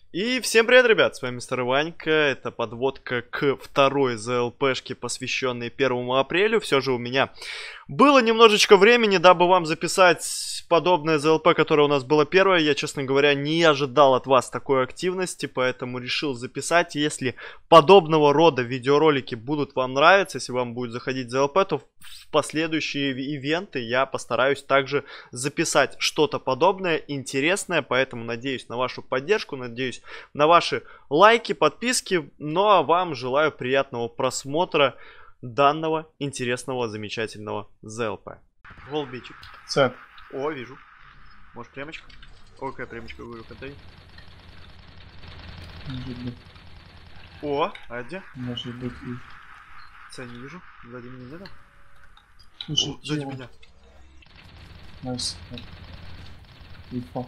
И всем привет, ребят, с вами Мистер Ванька, это подводка к второй ЗЛПшке, посвященной 1 апрелю. Все же у меня было немножечко времени, дабы вам записать подобное ЗЛП, которое у нас было первое. Я, честно говоря, не ожидал от вас такой активности, поэтому решил записать. Если подобного рода видеоролики будут вам нравиться, если вам будет заходить ЗЛП, то в последующие ивенты я постараюсь также записать что-то подобное, интересное, поэтому надеюсь на вашу поддержку, надеюсь на ваши лайки, подписки, ну а вам желаю приятного просмотра данного интересного, замечательного ЗЛП. Голбичик. С. О, вижу. Может, прямочка? О, какая прямочка, говорю, контейнер. Может быть. О, а где? Может быть и... С, не вижу. Сзади меня нет? Слушай, О, сзади меня. Найс. Инфа.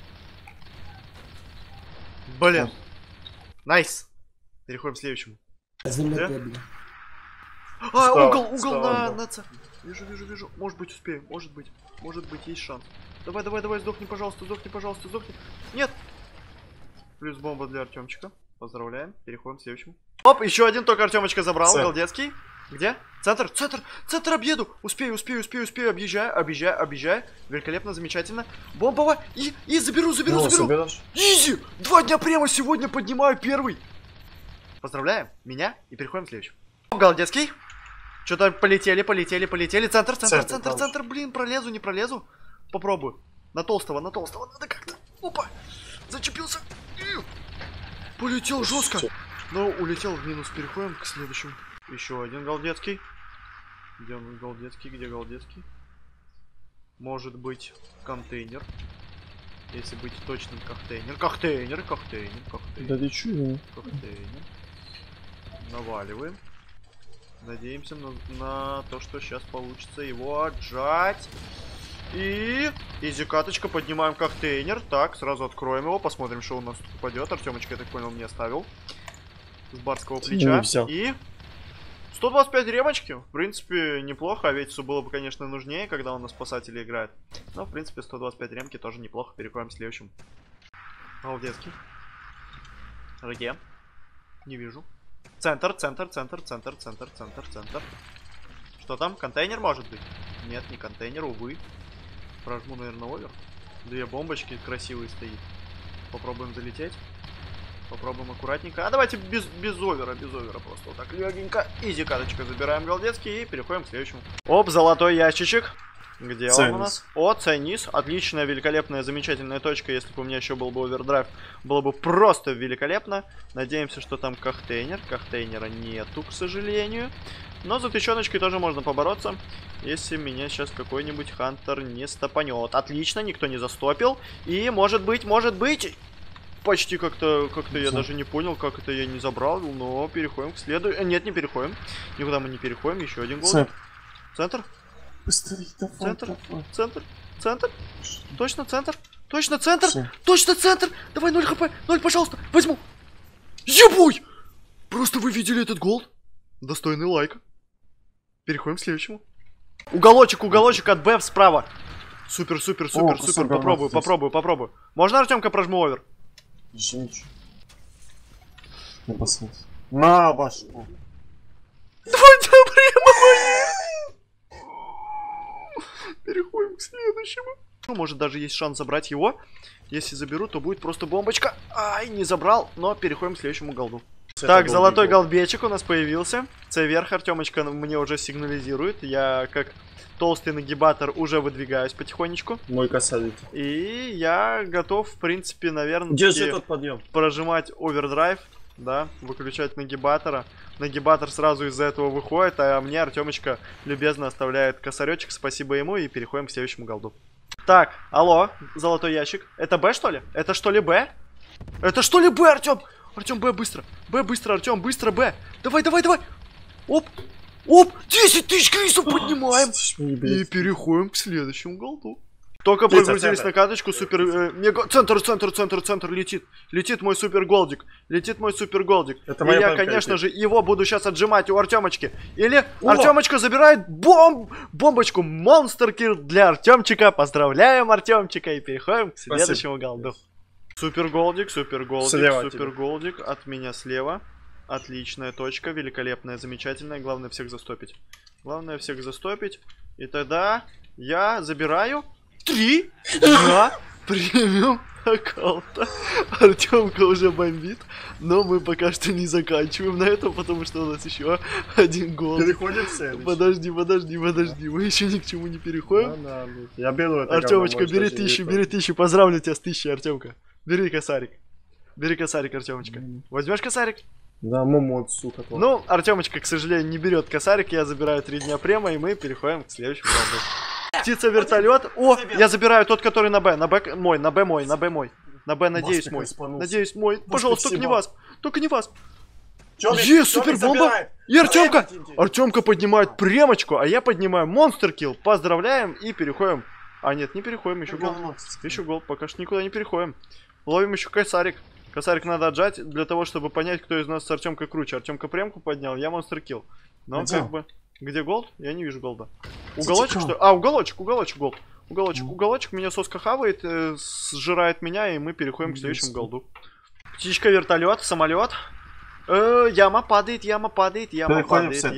Блин. Найс. Переходим к следующему. Земля Да? бля. А, Встал, угол, встал, на да. Ц. Вижу. Может быть, успею, может быть, есть шанс. Давай, сдохни, пожалуйста, сдохни. Нет. Плюс бомба для Артемчика. Поздравляем. Переходим к следующему. Оп, еще один только Артемочка забрал. Голдецкий. Где? Центр объеду. Успею. Объезжаю. Великолепно, замечательно. Бомбово. И заберу. Соберешь? Изи. 2 дня прямо сегодня поднимаю первый. Поздравляем меня и переходим к следующему. Голдецкий. Что-то полетели. Центр. Блин, не пролезу. Попробую. На толстого. Надо как-то. Опа. Зачепился. Полетел жестко. Но улетел в минус. Переходим к следующему. Еще один Голдецкий. Где он, Голдецкий? Может быть, контейнер. Если быть точным, контейнер. Да ты чё? Контейнер. Наваливаем. Надеемся на то, что сейчас получится его отжать. И изи-каточка, поднимаем контейнер. Так, сразу откроем его, посмотрим, что у нас тут упадет. Артемочка, я так понял, мне оставил. С барского плеча. И 125 ремочки. В принципе, неплохо. А Ветису было бы, конечно, нужнее, когда он на спасателе играет. Но, в принципе, 125 ремки тоже неплохо. Переходим к следующему. Молодецкий. Где? Не вижу. Центр. Что там? Контейнер может быть? Нет, не контейнер, увы. Прожму, наверное, овер. 2 бомбочки красивые стоит. Попробуем залететь. Попробуем аккуратненько. А давайте без овера просто вот так легенько. Изи каточка, забираем Голдецкий и переходим к следующему. Оп, золотой ящичек. Где он у нас? О, Ценис. Отличная, великолепная, замечательная точка. Если бы у меня еще был бы овердрайв, было бы просто великолепно. Надеемся, что там контейнер. Контейнера нету, к сожалению. Но за тыченочкой тоже можно побороться, если меня сейчас какой-нибудь хантер не стопанет. Отлично, никто не застопил. И может быть, почти как-то я даже не понял, как это я не забрал. Но переходим к следующему. Нет, не переходим. Никуда мы не переходим. Еще один гол. Центр. Быстрее, давай. Центр. Точно центр. Давай 0 хп. 0, пожалуйста. Возьму. Ебой! Просто вы видели этот гол? Достойный лайк. Переходим к следующему. Уголочек от Б справа. Супер. Попробую. Можно, Артемка, прожму овер? Ничего. Не посмотри. На башку. 2 дня прямо мои. Переходим к следующему. Ну, может, даже есть шанс забрать его. Если заберу, то будет просто бомбочка. Ай, не забрал, но переходим к следующему голду. Так, золотой голдбечик у нас появился. С-верх Артемочка мне уже сигнализирует. Я, как толстый нагибатор, уже выдвигаюсь потихонечку. Мой косарик. И я готов, в принципе, наверное, держи этот подъем. Прожимать овердрайв. Да, выключать нагибатора. Нагибатор сразу из-за этого выходит, а мне Артемочка любезно оставляет косаречек. Спасибо ему, и переходим к следующему голду. Так, алло, золотой ящик. Это Б, что ли? Это что ли Б? Артем? Артем, Б быстро, Артем, быстро Б. Давай. Оп, 10 тысяч крисов поднимаем. И переходим к следующему голду. Только прогрузились на каточку, супер... Центр летит. Летит мой супер голдик. И я, конечно же, его буду сейчас отжимать у Артемочки. Или Артемочка забирает бомбочку. Монстр килл для Артемчика. Поздравляем Артемчика и переходим к следующему голду. Супер голдик, супер голдик, Слева супер тебе. голдик. От меня слева. Отличная точка, великолепная, замечательная. Главное всех застопить. Главное всех застопить. И тогда я забираю 3 дня премиум аккаунта. Артемка уже бомбит, но мы пока что не заканчиваем на этом, потому что у нас еще один гол. Переходим в следующий. Подожди, мы еще ни к чему не переходим. Я беру это. Артемочка, говно, бери можешь даже 1000, не бери 1000, поздравлю тебя с 1000, Артемка. Бери косарик. Бери косарик, Артемочка. Возьмешь косарик? Да, момот, сука. твой. Ну, Артемочка, к сожалению, не берет косарик, я забираю 3 дня према, и мы переходим к следующему раунду. Птица-вертолет. О, я забираю тот, который на Б. На Б мой, на Б мой, на Б мой. На Б, надеюсь, Маска мой. испанулся. Надеюсь, мой. Пожалуйста, только не спасибо. вас. Только не вас. Чёрный- Е, чёрный супер бомба. забирает. И Артемка. Давай, Артемка поднимает премочку, а я поднимаю монстр килл. Поздравляем и переходим. А нет, не переходим, еще гол. говно. Еще гол, пока что никуда не переходим. Ловим еще косарик. Косарик надо отжать для того, чтобы понять, кто из нас с Артемкой круче. Артемка премку поднял, я монстр килл. Но Где? как бы... Где голд? Я не вижу голда. Зачем? Уголочек, что ли? А, уголочек голд. Уголочек меня соска хавает, сжирает меня, и мы переходим к следующему голду. Птичка, вертолет, самолет. Яма падает, яма Переходим в падает, следующий.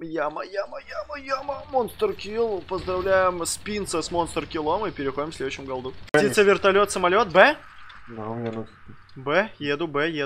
яма. Монстр килл. Поздравляем Спинца с монстр киллом и переходим к следующему голду. Конечно. Птица, вертолет, самолет, Б. Да, у меня Б, еду,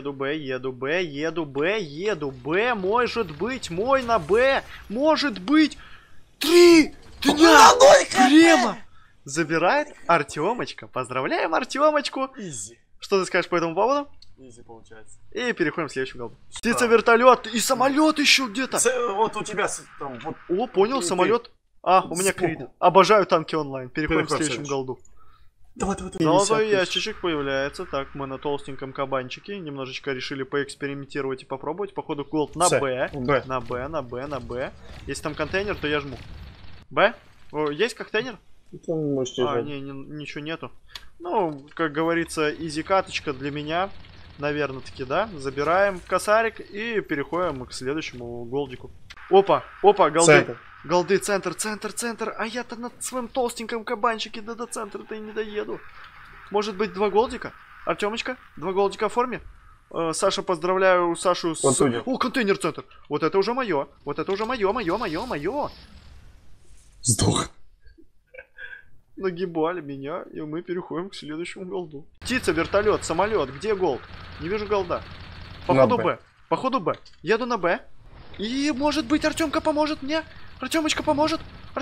может быть, мой на Б, может быть, 3 дня према забирает Артемочка. Поздравляем Артемочку. Изи. Что ты скажешь по этому поводу? Изи получается. И переходим к следующему голду. Птица, вертолет и самолет еще где-то. Вот у тебя там вот. О, понял, Ты- самолет. А, у меня Сбоку. крит. Обожаю танки онлайн. Переходим к Переход следующему следующий. голду. Давай. Золотой ящичек появляется. Так, мы на толстеньком кабанчике. Немножечко решили поэкспериментировать и попробовать. Походу, голд на Всё, Б. Б. На Б. Если там контейнер, то я жму. Б? О, есть контейнер? Там можешь А, держать. ничего нету. Ну, как говорится, изи каточка для меня. Наверное, таки, да. Забираем косарик и переходим к следующему голдику. Опа, голды. Центр. Голды, центр. А я-то на своем толстеньком кабанчике до центра-то и не доеду. Может быть, 2 голдика? Артемочка, 2 голдика в форме? Саша, поздравляю Сашу с... Контейнер. О, контейнер центр. Вот это уже мое. Мое. Сдох. Нагибали меня, и мы переходим к следующему голду. Птица, вертолет, самолет. Где голд? Не вижу голда. Походу На Б. Походу Б. Еду на Б. И может быть Артемка поможет мне. Артемочка поможет,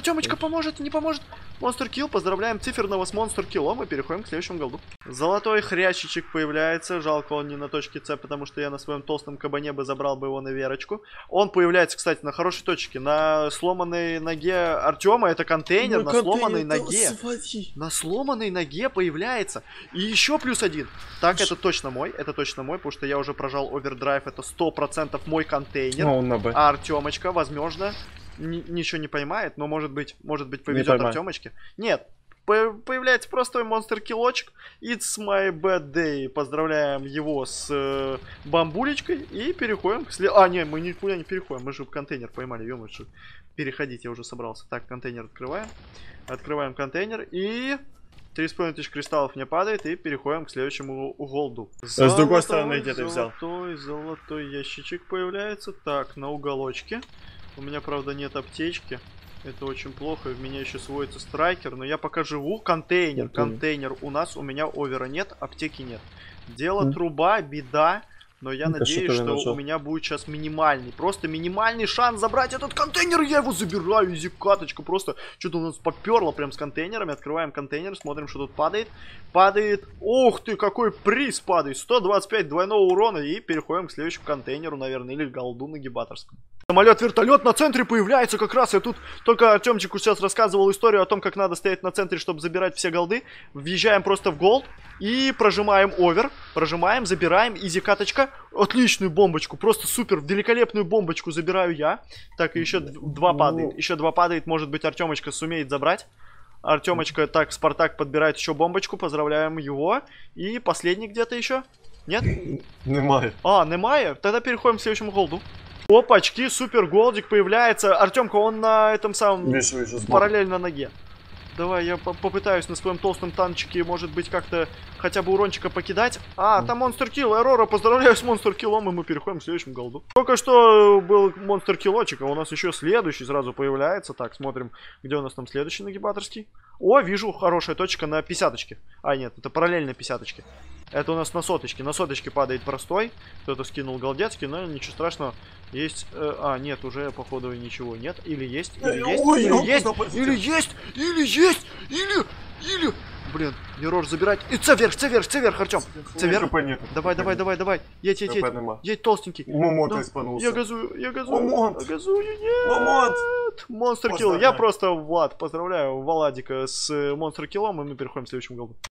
не поможет. Монстр килл, поздравляем циферного с монстр киллом и переходим к следующему голду. Золотой хрящичек появляется, жалко он не на точке С, потому что я на своем толстом кабане бы забрал бы его на верочку. Он появляется, кстати, на хорошей точке, на сломанной ноге Артема, это контейнер, на сломанной ноге. На сломанной ноге появляется. И еще +1. Так, это точно мой, потому что я уже прожал овердрайв, это 100% мой контейнер. Ну, он на Б. А Артемочка, возможно, ничего не поймает, но может быть повезет поймает. Артемочке. Нет, появляется простой монстр-киллочек. It's my bad day. Поздравляем его с бамбулечкой и переходим к следующему. А, нет, мы никуда не переходим, мы же контейнер поймали, ё-моё, что переходить я уже собрался. Так, контейнер открываем. Открываем контейнер и... 3500 кристаллов мне падает, и переходим к следующему голду. С другой стороны, где ты взял? Золотой ящичек появляется. Так, на уголочке. У меня, правда, нет аптечки. Это очень плохо. В меня еще сводится страйкер. Но я пока живу. Контейнер. У меня овера нет, аптеки нет. Дело труба, беда. Но я Ну-ка, надеюсь, что ты что нашел? у меня будет сейчас просто минимальный шанс забрать этот контейнер. Я его забираю, изи-каточка. Просто что-то у нас поперло прям с контейнерами. Открываем контейнер, смотрим, что тут падает. Падает, ух ты, какой приз падает. 125 двойного урона. И переходим к следующему контейнеру, наверное, или голду нагибаторскому. Самолет-вертолет на центре появляется как раз. Я тут только Артемчику сейчас рассказывал историю о том, как надо стоять на центре, чтобы забирать все голды. Въезжаем просто в голд и прожимаем овер. Прожимаем, забираем, изи-каточка. Отличную бомбочку, просто супер, великолепную бомбочку забираю я. Так, и еще 2 падает. Еще 2 падает, может быть, Артемочка сумеет забрать. Артемочка, так, Спартак подбирает еще бомбочку, поздравляем его. И последний где-то еще? Нет? Немає. А, немає? Тогда переходим к следующему голду. Опачки, супер голдик появляется. Артемка, он на этом самом Вижу, сбоку. параллельно ноге. Давай, я попытаюсь на своем толстом танчике, может быть, как-то хотя бы урончика покидать. А, там монстр килл, Аврора, поздравляю с монстр киллом, и мы переходим к следующему голду. Только что был монстр киллочек, а у нас еще следующий сразу появляется. Так, смотрим, где у нас там следующий нагибаторский. О, вижу, хорошая точка на 50-очке. А, нет, это параллельно 50-очке. Это у нас на соточке. На соточке падает простой. Кто-то скинул голдецкий, но ничего страшного. Есть... нет, уже, походу, ничего нет. Или есть, или есть, Ой, или ёлка, есть, допустим. или есть, или есть, или... Блин, Мирож забирать. И це вверх, Артем. Це вверх. ХП нету. Давай. Едь. ХП нема. Едь, толстенький. Момот Да. испанулся. Я газую. Момот. Газую, нет. Момот. Монстр килл. Поздравляю. Я просто, Влад, поздравляю Владика с монстр киллом, и мы переходим к следующему голду.